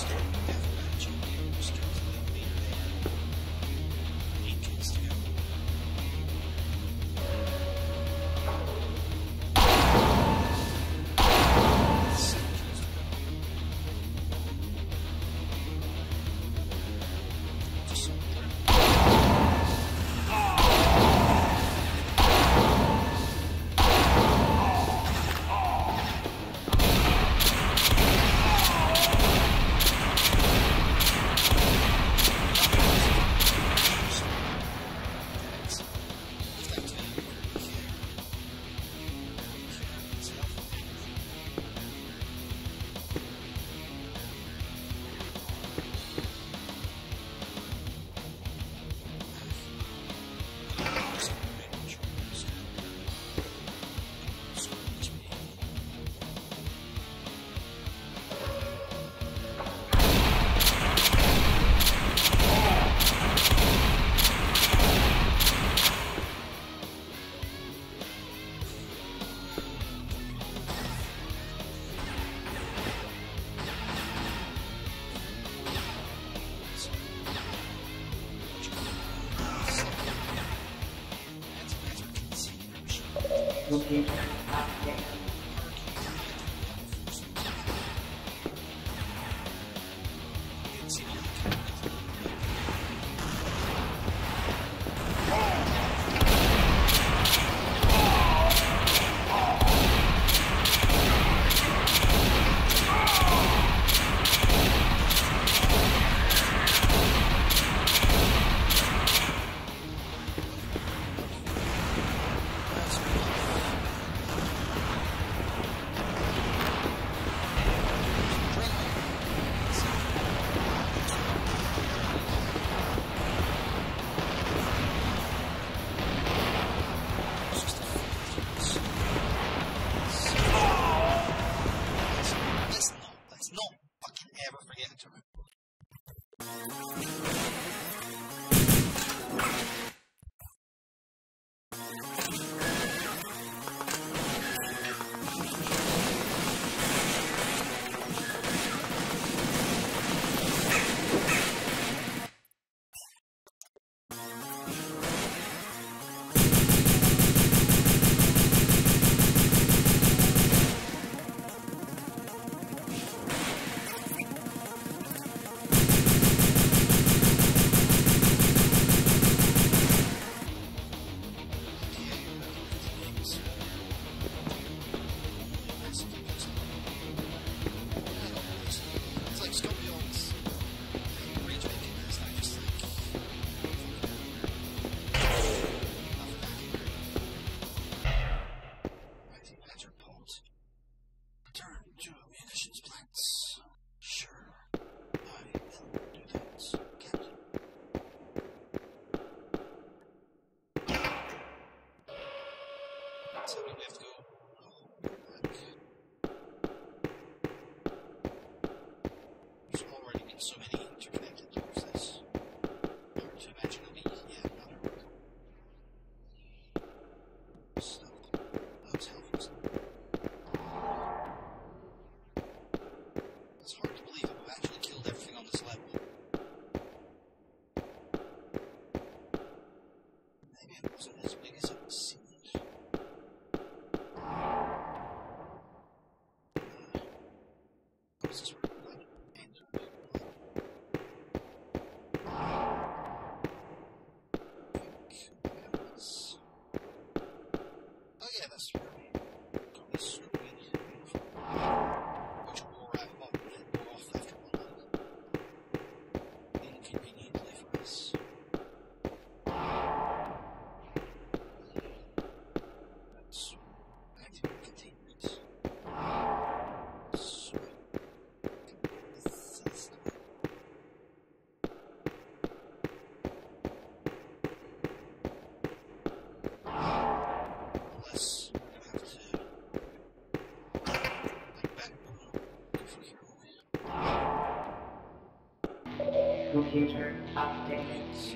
Computer update.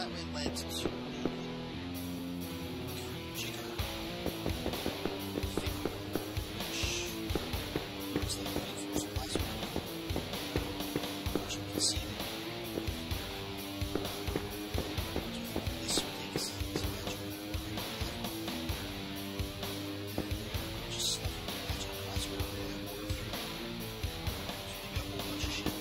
that way led to the Jigger figure, which was the reinforced plasma, which you can see there. This place is magic. Just stuff magic plasma and war through. So you got a whole bunch of shit.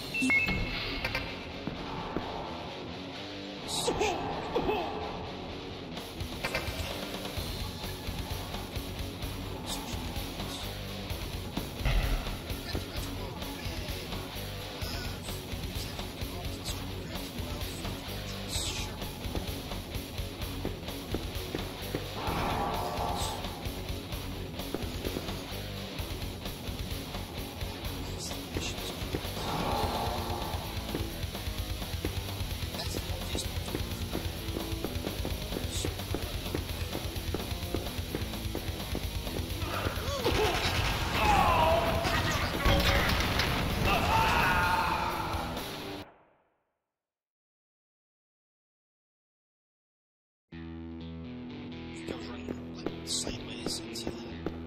Goes right sideways into the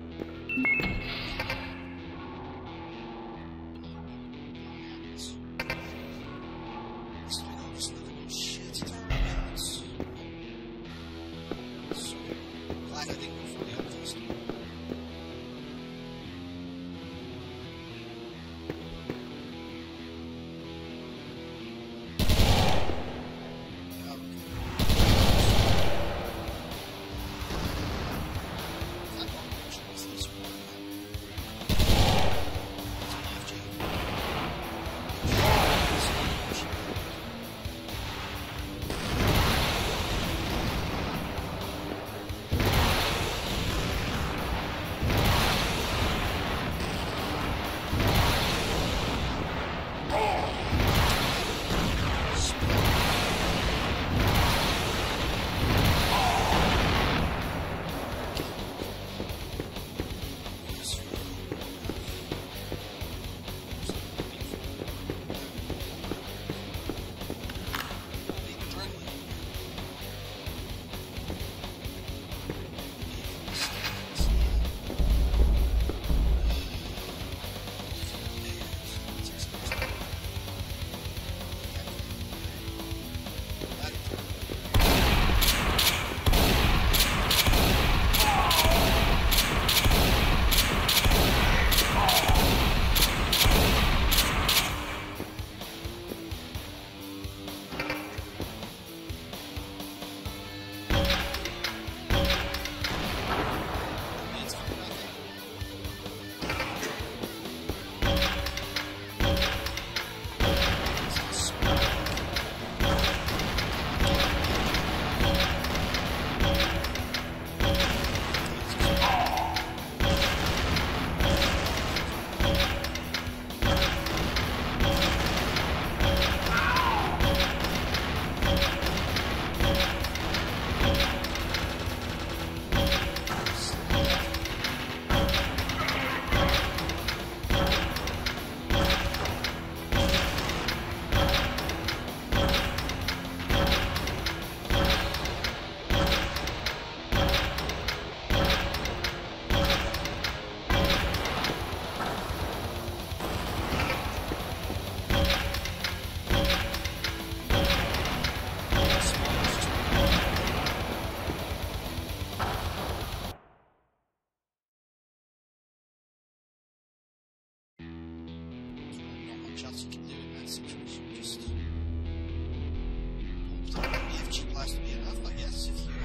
just look at those shit turns. So glad I didn't go for the other test. Else you can do in that situation. Just BFG blast to be enough, I guess, if you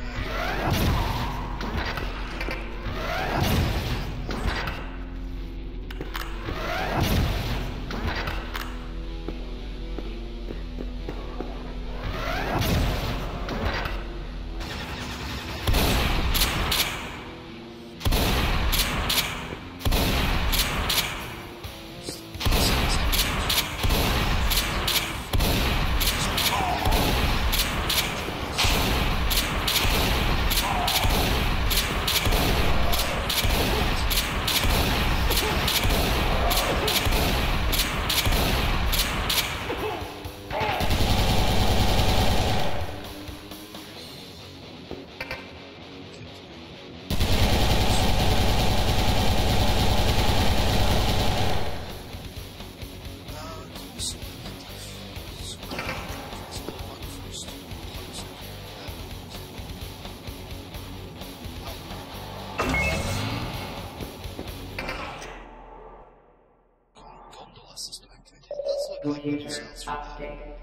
Computer update.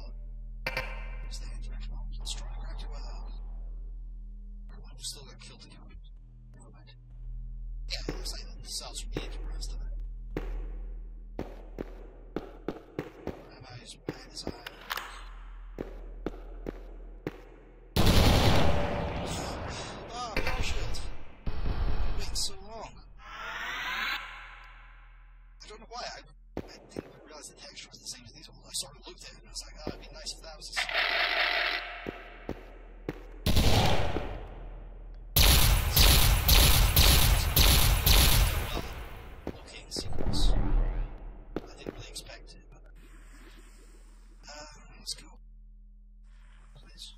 Still got killed again. Never mind. Yeah, it looks like the cells from the rest of it. Rabbis behind his eye. Oh, power shield. Wait so long. I don't know why. I didn't realize the texture was the same as these ones. I sort of looked at it and I was like, oh, it'd be nice if that was the same. Let's go. Please.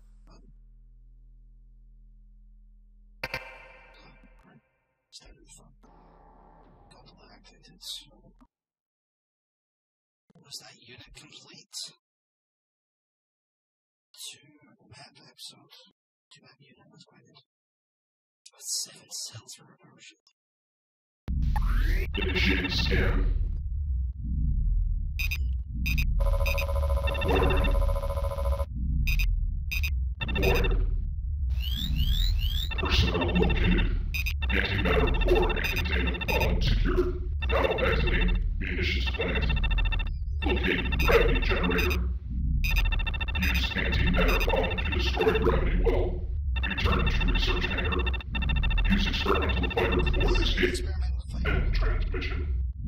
Standard fun. Gondola activated. Was that unit complete? 2 map episodes. 2 map unit was granted. With 7 cells for ownership. Initiating scan. Warning. Personnel located. Antimatter core and containment pod secured. Now exiting munitions plant. Locate gravity generator. Use antimatter bomb to destroy gravity well. Return to research hangar. Use experimental fighter for escape and transmission.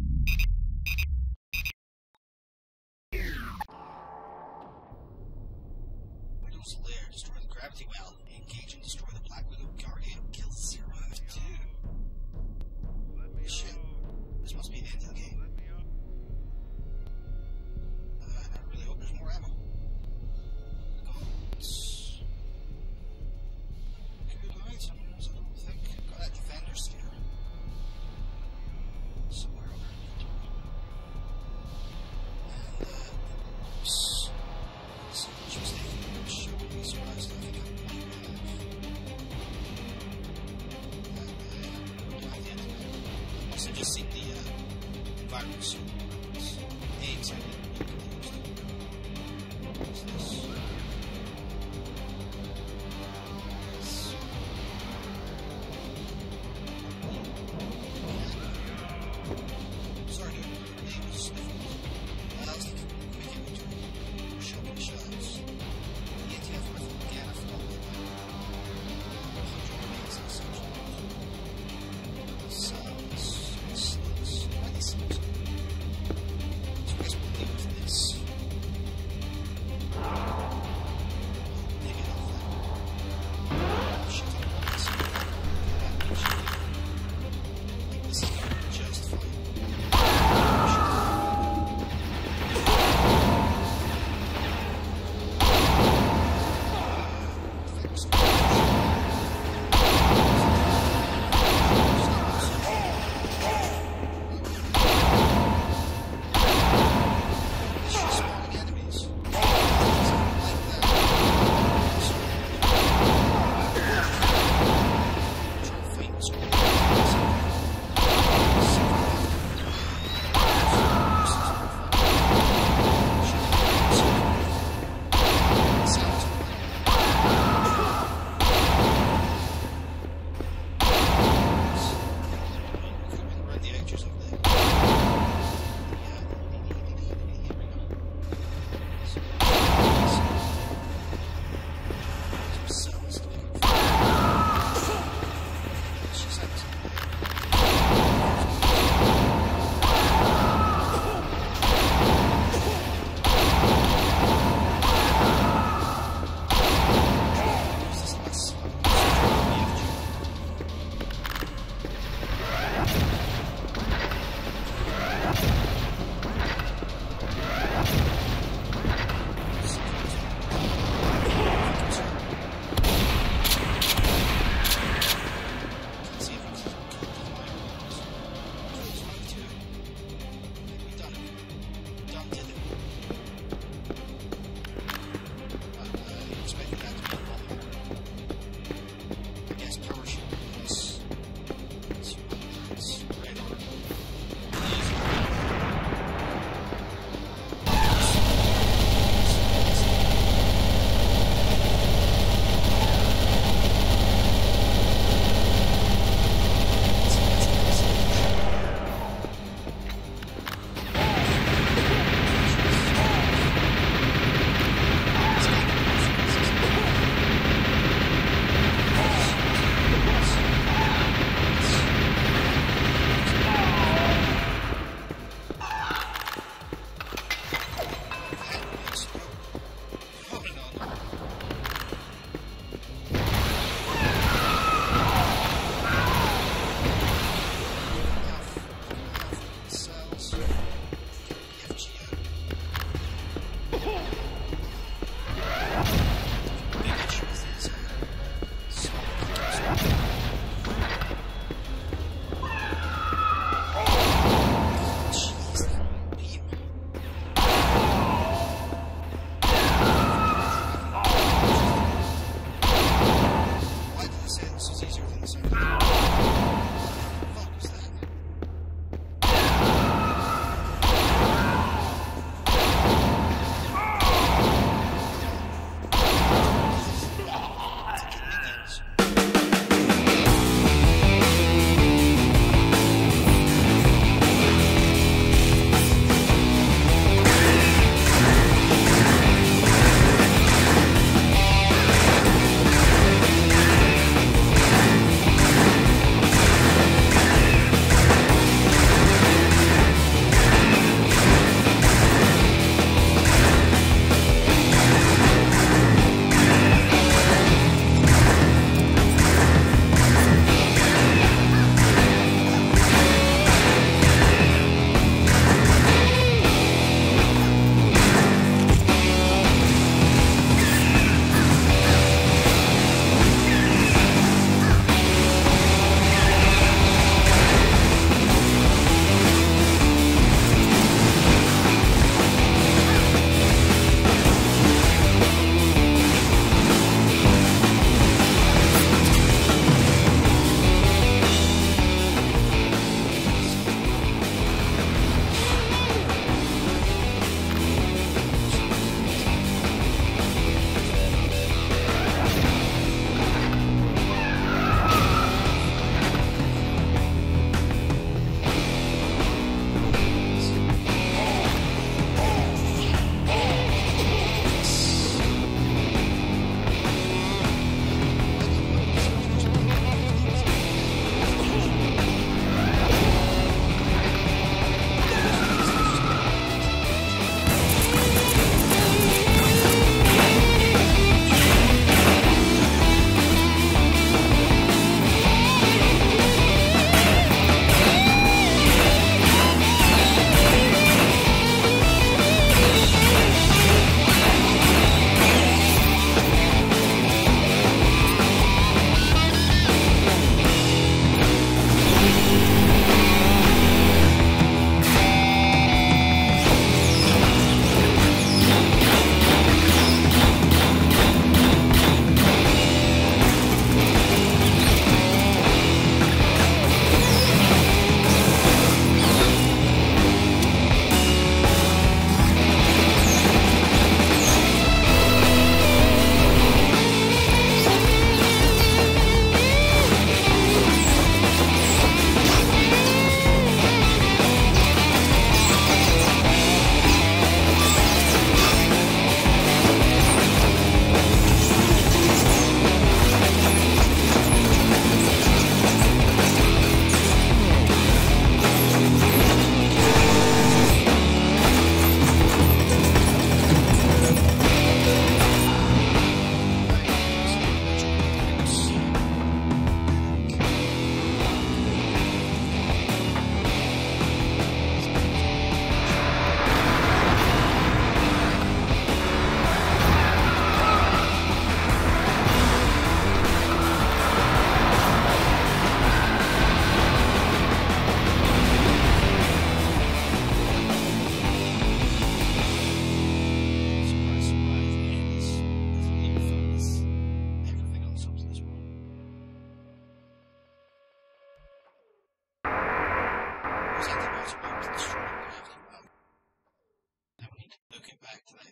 Widow's Lair. Destroy the gravity well. Engage and destroy the Black Widow Guardian. Kill Zero F2. Shit. This must be the end of the game. I really hope there's more ammo. Good items, I don't think. Got that Defender scare. Somewhere.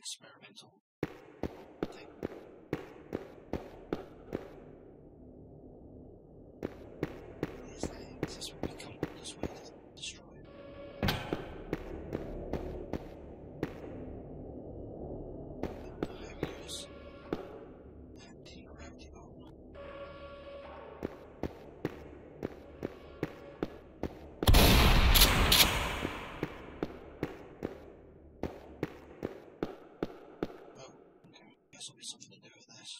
experimental thing. Is this where we come all this way to destroy it? Heaviers. Anti-gravity bomb. Guess there'll be something to do with this.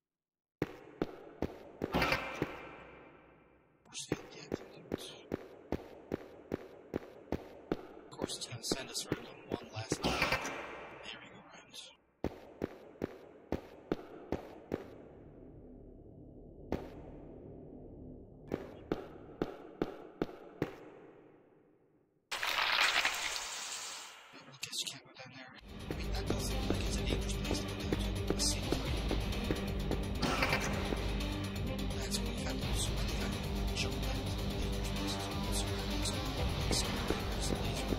Force field deactivated. Of course, it's going to send us around on one last merry-go-round. I guess you can't go down there. I mean, that does look like it's a dangerous place to go down to. Let's see. That's what we've had to do. So many times. Jump back to the dangerous places. So it's like accelerators, laser.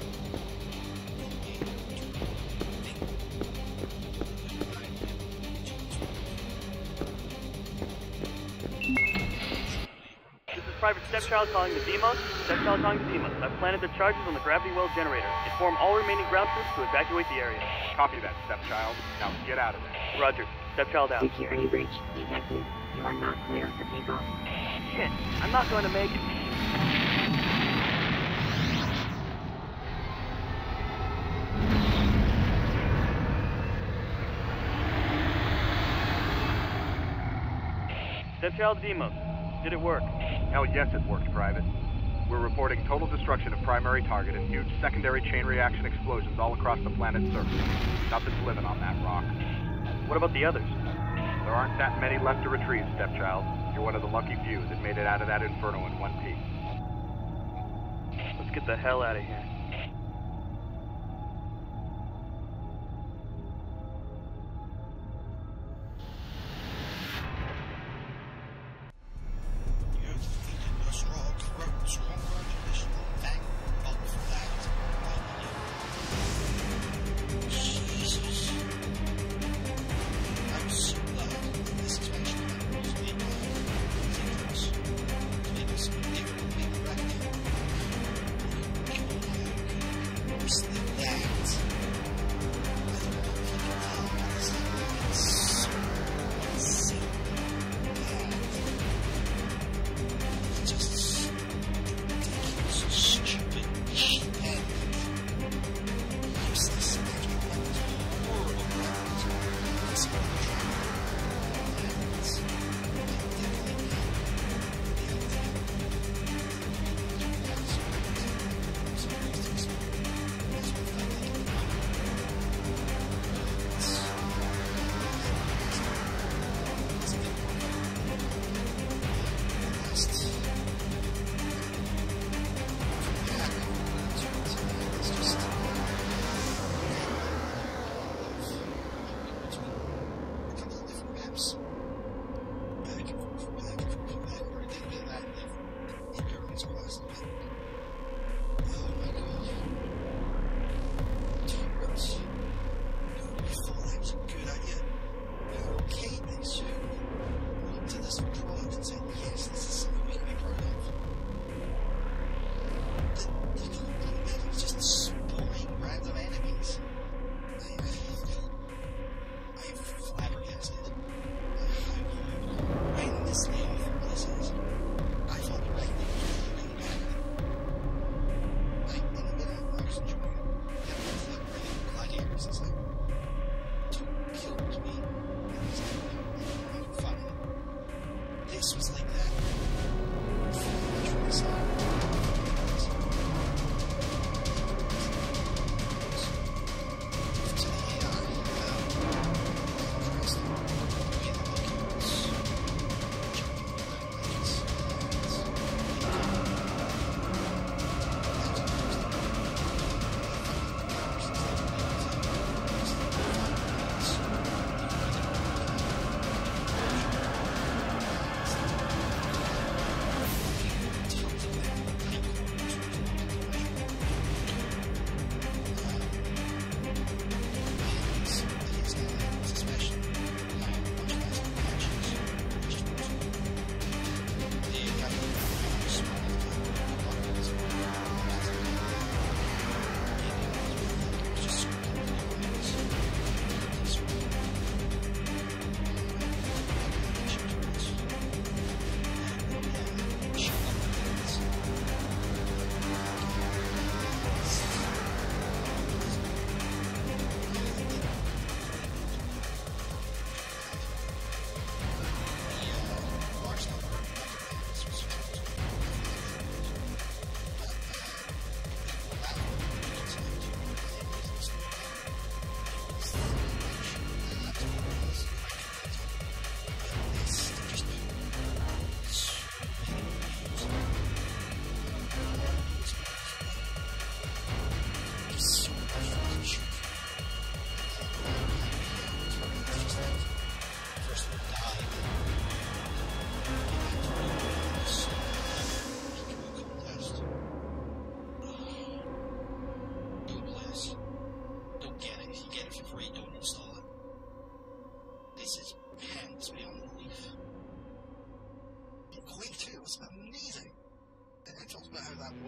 This is Private Stepchild calling the Demos. Stepchild calling the Demos. I've planted the charges on the gravity well generator. Inform all remaining ground troops to evacuate the area. Copy that, Stepchild. Now get out of there. Roger. Stepchild out. Security breach detected. You are not clear for takeoff. Shit, I'm not going to make it. Stepchild Demos. Did it work? Hell yes, it worked, Private. We're reporting total destruction of primary target and huge secondary chain reaction explosions all across the planet's surface. Nothing's living on that rock. What about the others? There aren't that many left to retrieve, Stepchild. You're one of the lucky few that made it out of that inferno in one piece. Let's get the hell out of here. You have defeated a strong condition. Thank God for that. Jesus. I'm so glad that this expansion was made by Xenos. To make us differently directed. Worse than that. I don't know if you can tell, but it's so insane. Just ridiculous, stupid, and useless magic weapons, horrible weapons. It's so This was like that.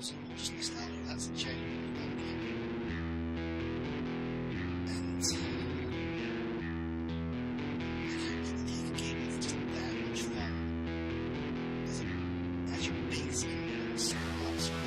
So we'll just list that. That's the chain. And the game is just that much fun. As your base and so lots of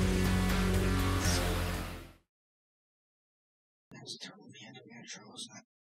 Turn the end of your intros.